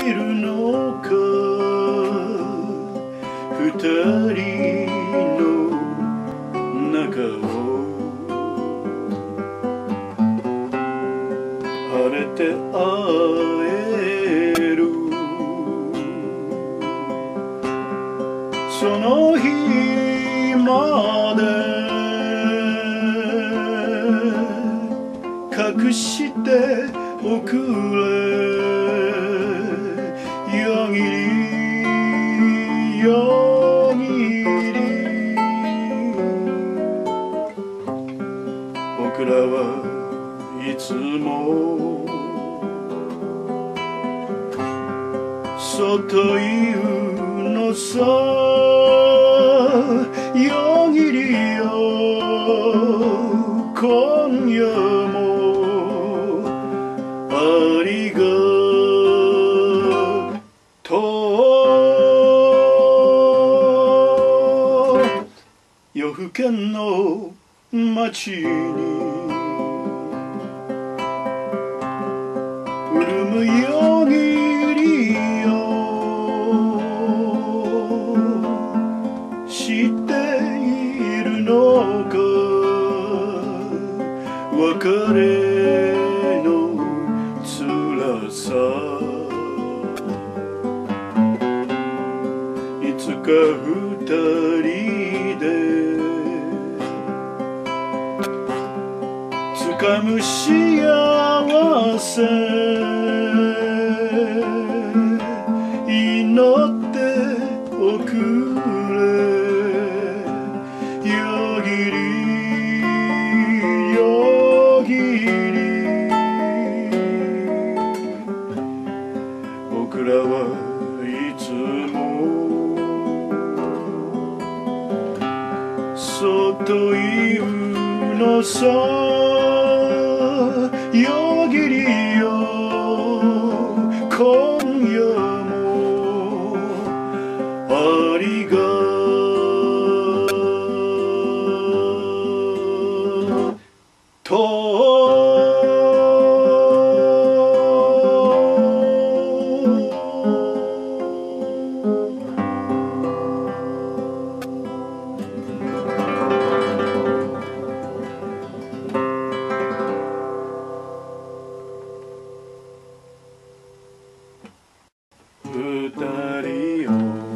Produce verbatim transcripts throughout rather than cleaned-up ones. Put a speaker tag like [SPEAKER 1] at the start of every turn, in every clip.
[SPEAKER 1] るのか二人の中を晴れて会えるその日まで隠しておくれよぎりよぎり僕らはいつもそっと言うのさよぎりよ今夜もありがとう夜更けの街に潤むよぎりよ知っているのか別れの辛さいつか二人で掴む幸せ祈っておくれよぎりよぎり僕らはいつもそっと言うのさよぎりよ今夜もありがと二人を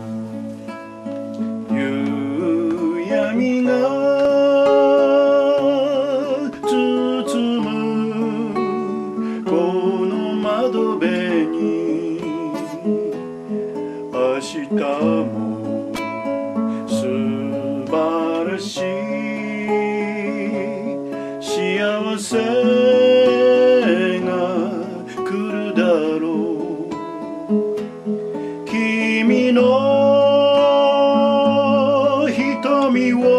[SPEAKER 1] 夕闇が包むこの窓辺に明日も素晴らしい幸せが来るだろう君の瞳は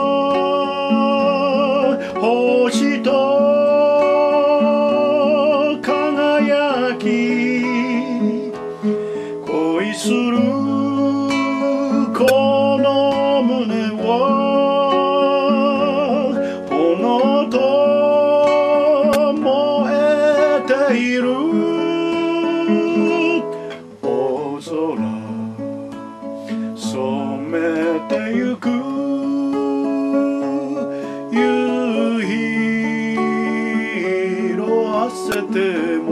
[SPEAKER 1] 星と輝き恋するこの胸は炎と燃えている染めてゆく夕日色あせても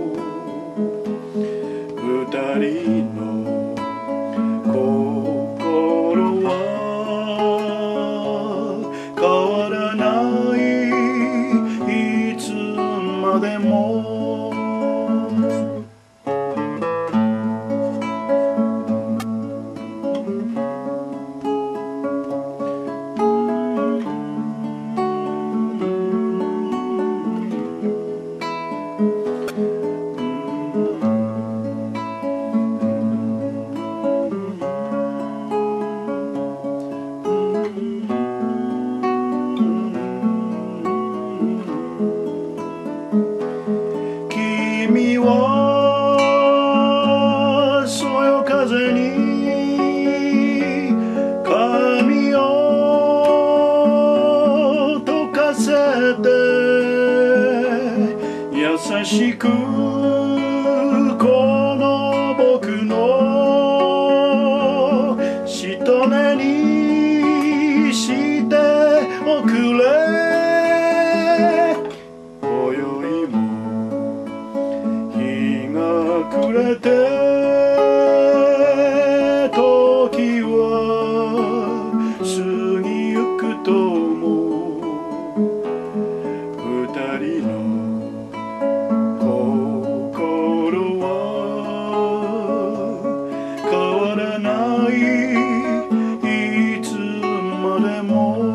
[SPEAKER 1] 二人の心は変わらないいつまでも君はそよ風に髪を溶かせて優しくこの僕くれて時は過ぎゆくとも二人の心は変わらないいつまでも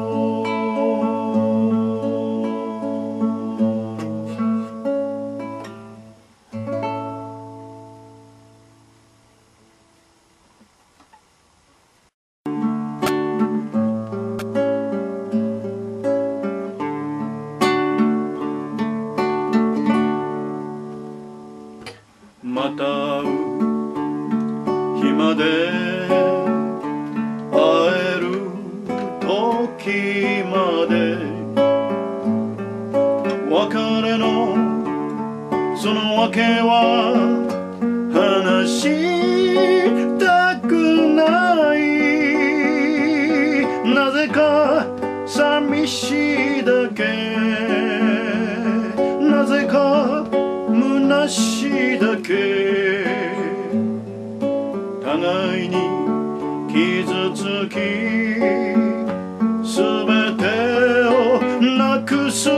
[SPEAKER 1] また会う日まで会える時まで別れのその訳は話したくないなぜか寂しいだけなぜか虚しいだけ互いに傷つきすべてをなくす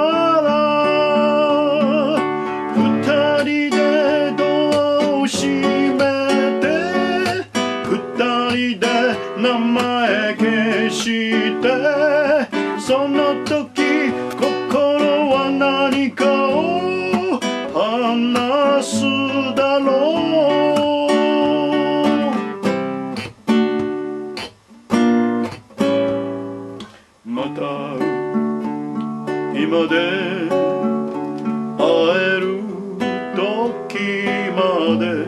[SPEAKER 1] から二人でドアを閉めて二人で名前消してその時心は何かを話すだろうまた今で会える時まで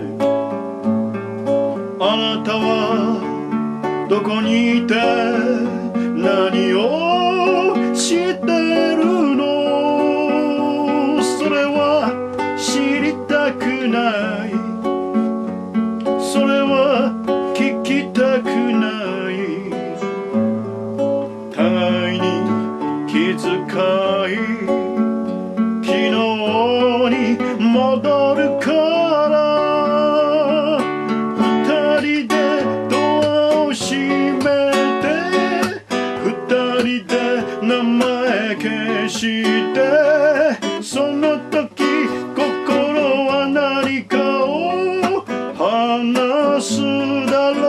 [SPEAKER 1] あなたはどこにいて何をしてるのそれは知りたくないそれは聞きたくない互いに気遣い昨日に戻るから二人でドアを閉めて二人で名前消してその時心は何かを話すだろう